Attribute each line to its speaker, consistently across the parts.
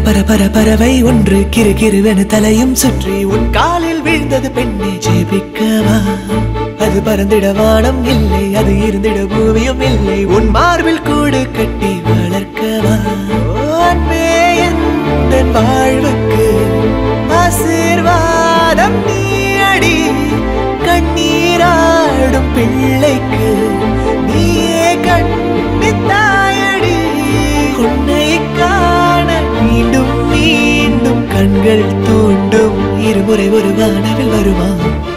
Speaker 1: பரவை ஒன்று கிறுகிறுவென தலையும் சுற்றி உன் காலில் வீழ்ந்தது பெண்ணே ஜெபிக்கவா அது பறந்திட வானம் இல்லை அது இருந்திட பூமியும் இல்லை உன் மார்பில் கூடு கட்டி வளர்க்கவா அன்பே என் வாழ்வுக்கு ஆசீர்வாதம் நீ அடி கண்ணீராடும் பிள்ளைக்கு நீயே கண்ணித்தாயடி உன்னை காண மீண்டும் மீண்டும் கண்கள் தூண்டும் இருமுறை ஒரு வானவில் வருமா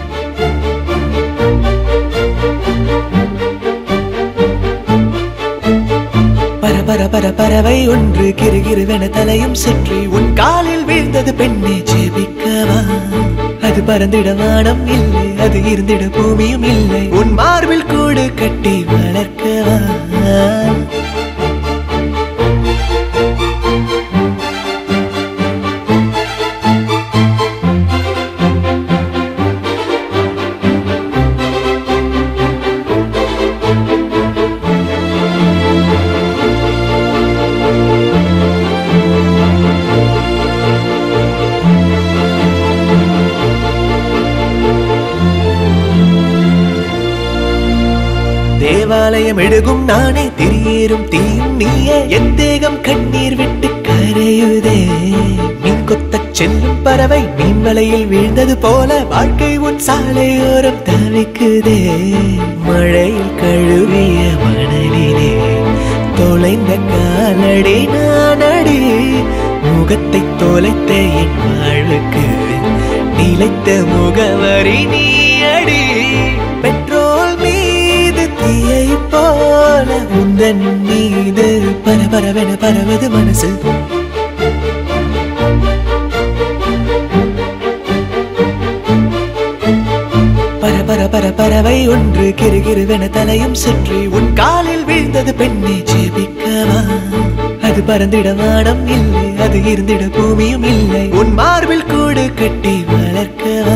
Speaker 1: பரவை ஒன்று கிறுகிறுவென தலையும் சுற்றி உன் காலில் வீழ்ந்தது பெண்ணே ஜெபிக்கவா அது பறந்திட வானம் இல்லை அது இருந்திட பூமியும் இல்லை உன் மார்பில் கூடு கட்டி வளர்க்கவா தேவாலயம் எழுகும் நானே திரியேறும் தீயும் நீயே என் தேகம் கண்ணீர் விட்டு கரையுதே மீன் கொத்தச் செல்லும் பறவை மீன் வலையில் வீழ்ந்தது போல வாழ்க்கை உன் சாலையோரம் தவிக்குதே மழையில் கழுவிய மணலிலே தொலைந்த காலடி நானடி முகத்தை தொலைத்த என் வாழ்வுக்கு நிலைத்த முகவரி நீ அடி பெட்ரோல் மீது தீயை போல உந்தன் மீது பரபரவென பரவது மனசு பரவை ஒன்று கிறுகிறுவென தலையும் சுற்றி உன் காலில் வீழ்ந்தது பெண்ணே ஜெபிக்கவா அது பறந்திட வானம் இல்லை அது இருந்திட பூமியும் இல்லை உன் மார்பில் கூடு கட்டி வளர்க்கவா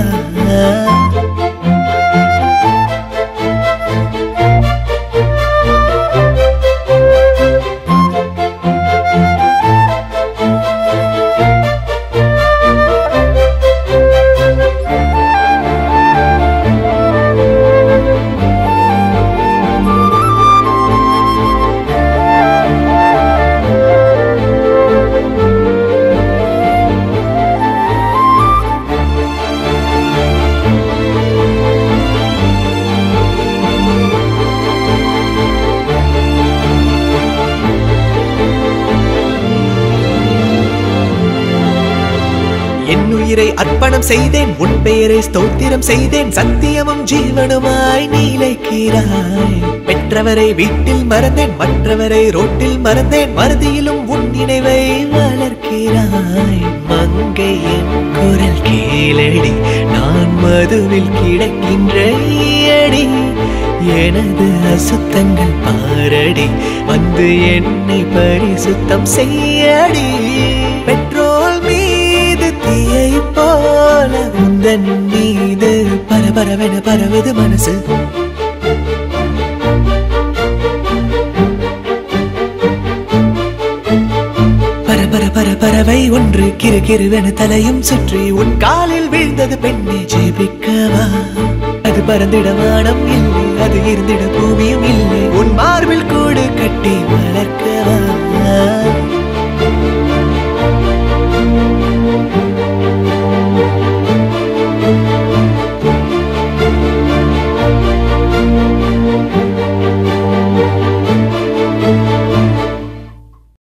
Speaker 1: உயிரை அர்ப்பணம் செய்தேன் உன் பெயரை ஸ்தோத்திரம் செய்தேன் சத்தியமும் ஜீவனுமாய் நீலைக்கிறாய் பெற்றவரை வீட்டில் மறந்தேன் மற்றவரை ரோட்டில் மறந்தேன் மறதியிலும் உன் நினைவை வளர்க்கிறாய் மங்கை என் குரல் கேளடி நான் மதுவில் கிடக்கின்ற அடி எனது அசுத்தங்கள் பாரடி வந்து என்னை பரிசுத்தம் செய்யடி பெட்ரோல் மீது தீயை போல உந்தன் மீது பரபரவென பரவது மனசு பரவை ஒன்று கிறுகிறுவென தலையும் சுற்றி உன் காலில் வீழ்ந்தது பெண்ணே ஜெபிக்கவா அது பறந்திட வானம் இல்லை அது இருந்திட பூமியும் இல்லை உன் மார்பில் கூடு கட்டி